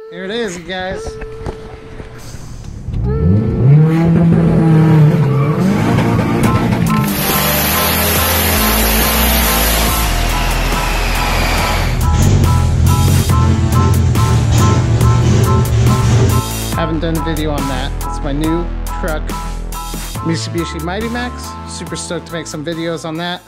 Here it is, you guys. Haven't done a video on that. It's my new truck, Mitsubishi Mighty Max. Super stoked to make some videos on that.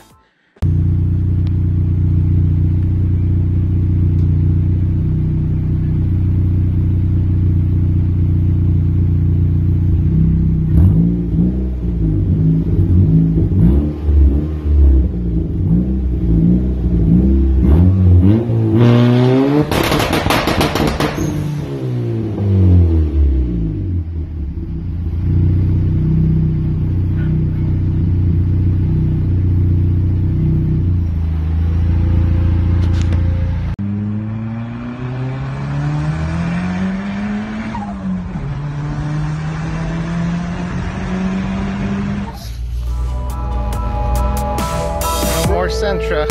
More Sentra.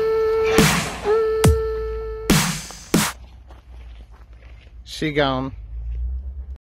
She gone.